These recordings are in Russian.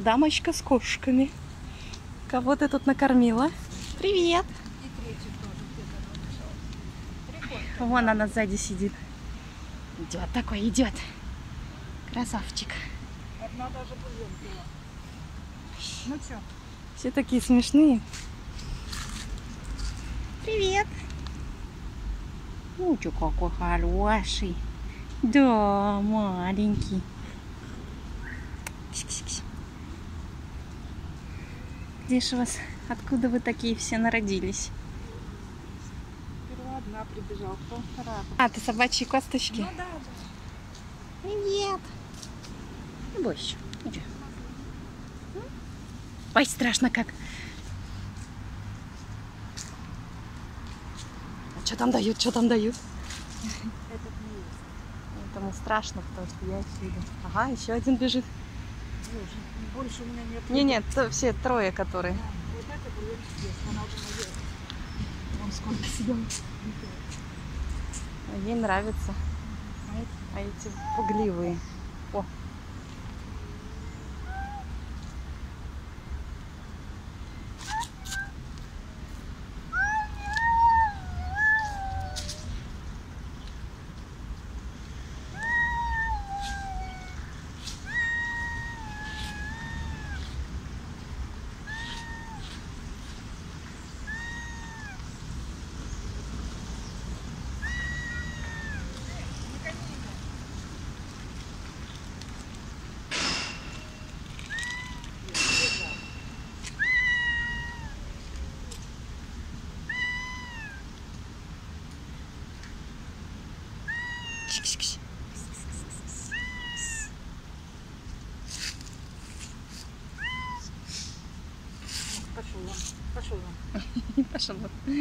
дамочка с кошками. Кого ты тут накормила? Привет! Вон она сзади сидит. Идет такой, идет. Красавчик. Одна даже была. Ну что? Все такие смешные. Привет! Ну что, какой хороший. Да, маленький. Кись-кись-кись. Где же вас? Откуда вы такие все народились? Сперва одна прибежала, потом вторая. А, ты собачьи косточки? Ну да, да. Привет! Не бойся. Иди. Ой, страшно как. А что там дают? Что там дают? Этот не есть. Этому страшно, потому что я отсюда. Ага, еще один бежит. Боже, больше у меня нет. Не-нет, все трое, которые. Да, вот это было чудесно, она уже наверх. Вон сколько сидел. Ей нравится. А эти пугливые. О. Пошел вон, пошел вон. Пошел.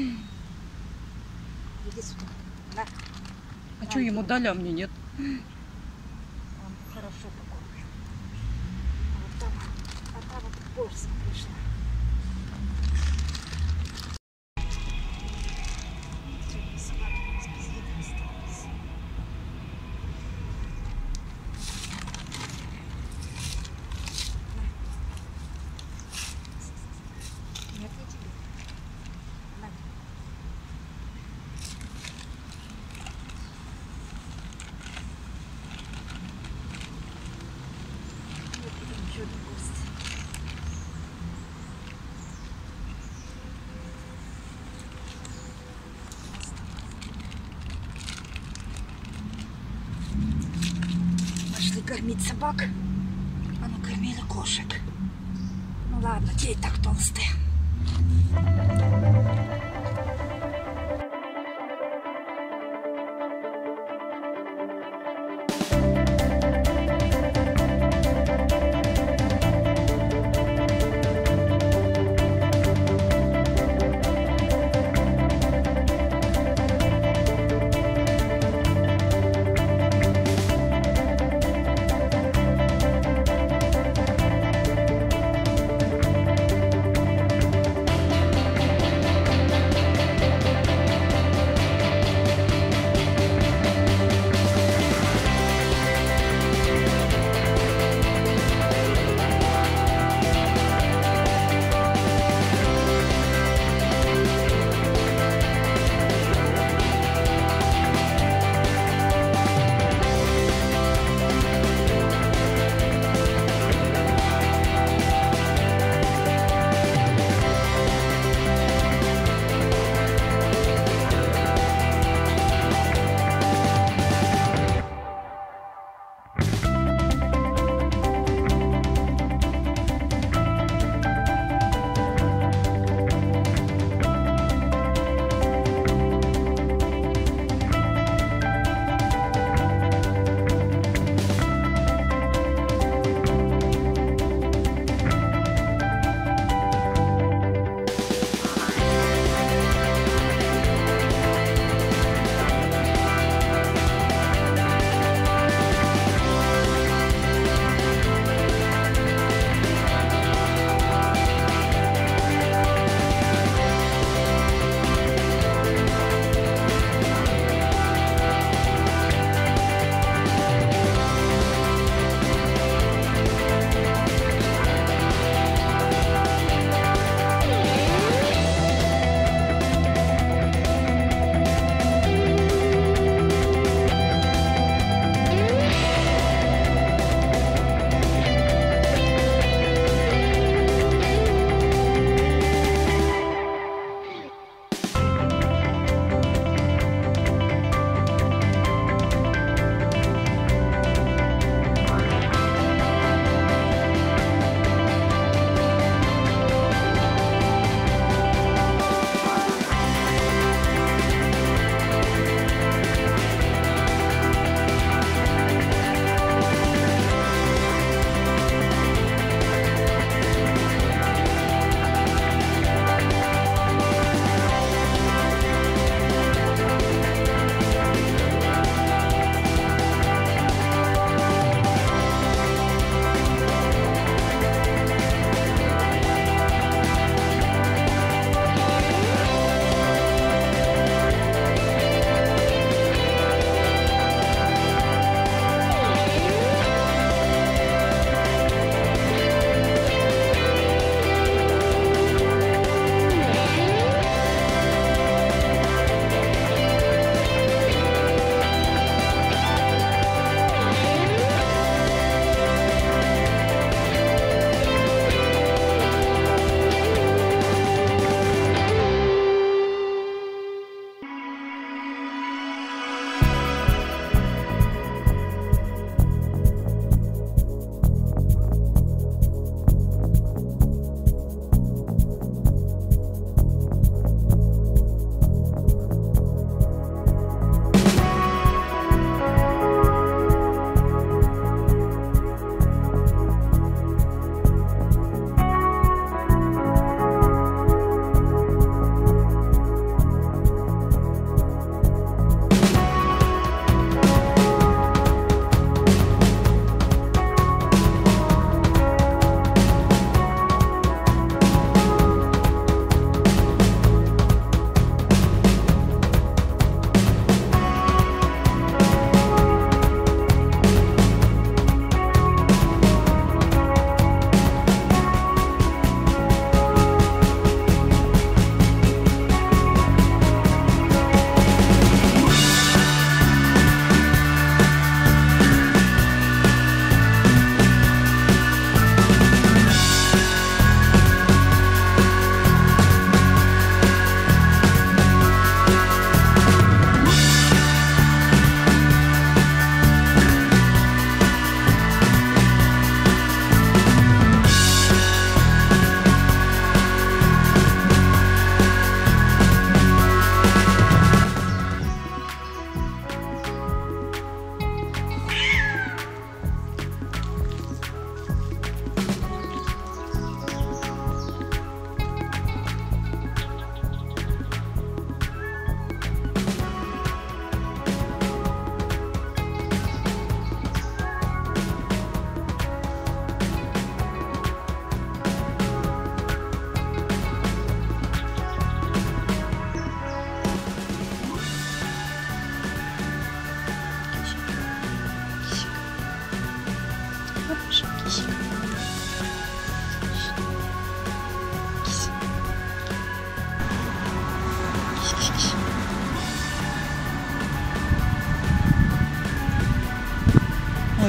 Иди сюда. На. А что ему дали, а мне нет? Он хорошо такой. А там вот борса пришла. Сегодня собака с бездомной осталась. Нет, не тебе. На. Вот это еще один гость. Пошли кормить собак, а накормили кошек. Ну ладно, те и так толстые.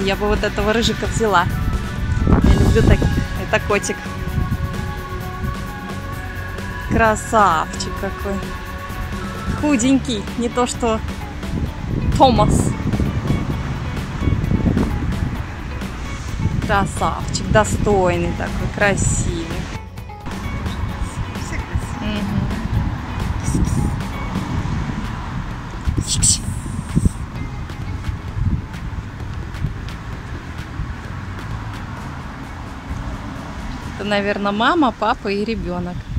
я бы вот этого рыжика взяла. Я люблю таких. Это котик. Красавчик какой. Худенький. Не то что Томас. Красавчик. Достойный такой. Красивый. Это, наверное, мама, папа и ребенок.